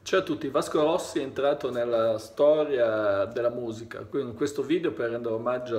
Ciao a tutti, Vasco Rossi è entrato nella storia della musica, quindi in questo video per rendere omaggio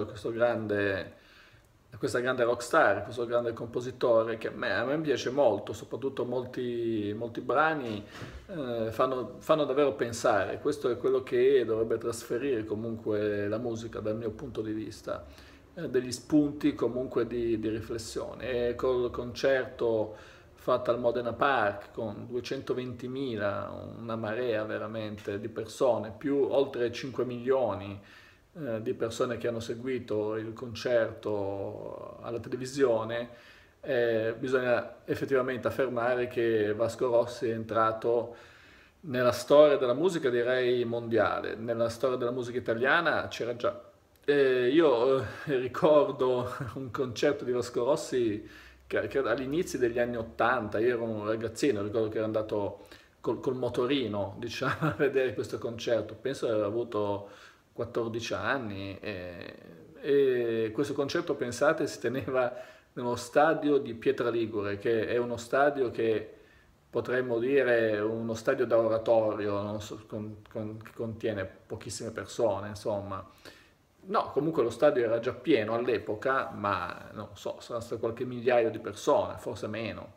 a questa grande rockstar, questo grande compositore che a me piace molto, soprattutto molti brani fanno davvero pensare, questo è quello che dovrebbe trasferire comunque la musica dal mio punto di vista, degli spunti comunque di riflessione. E col concerto fatta al Modena Park con 220.000, una marea veramente di persone, più oltre 5 milioni di persone che hanno seguito il concerto alla televisione, bisogna effettivamente affermare che Vasco Rossi è entrato nella storia della musica, direi mondiale. Nella storia della musica italiana c'era già. Io ricordo un concerto di Vasco Rossi che all'inizio degli anni 80, io ero un ragazzino, ricordo che ero andato col motorino, diciamo, a vedere questo concerto. Penso di aver avuto 14 anni e questo concerto, pensate, si teneva nello stadio di Pietra Ligure, che è uno stadio che potremmo dire uno stadio da oratorio, non so, che contiene pochissime persone, insomma. No, comunque lo stadio era già pieno all'epoca, ma non so, sarà stato qualche migliaio di persone, forse meno.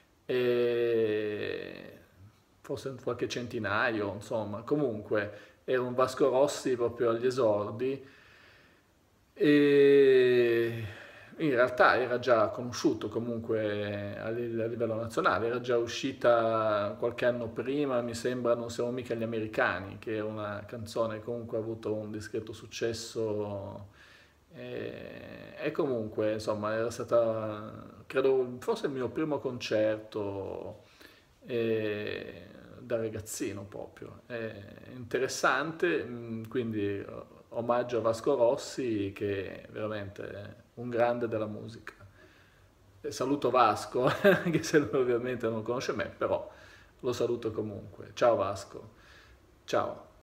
E forse qualche centinaio, insomma. Comunque era un Vasco Rossi proprio agli esordi e in realtà era già conosciuto comunque a livello nazionale, era già uscita qualche anno prima, mi sembra Non siamo mica gli americani, che è una canzone che comunque ha avuto un discreto successo e comunque insomma era stata, credo, forse il mio primo concerto da ragazzino proprio. È interessante, quindi omaggio a Vasco Rossi che è veramente un grande della musica. E saluto Vasco, anche se lui ovviamente non conosce me, però lo saluto comunque. Ciao Vasco, ciao.